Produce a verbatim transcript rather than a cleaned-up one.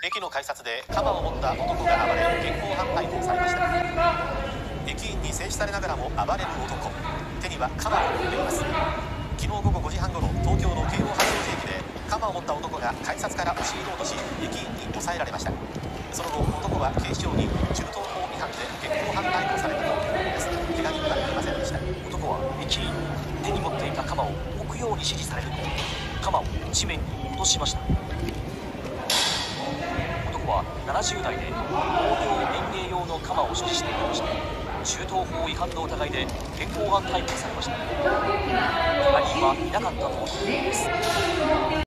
駅の改札で鎌を持った男が暴れ現行犯逮捕されました。駅員に制止されながらも暴れる男、手には鎌を持っています。昨日午後ごじはんごろ、東京の京王八王子駅で鎌を持った男が改札から押し入ろうとし駅員に抑えられました。その後男は警視庁に銃刀法違反で現行犯逮捕されたということです。怪我人はいませんでした。 男は駅員に手に持っていた鎌を置くように指示されると鎌を地面に落としました。男はななじゅうだいで工業園芸用の鎌を所持しているとして銃刀法違反の疑いで現行犯逮捕されました。怪我人はいなかったということです。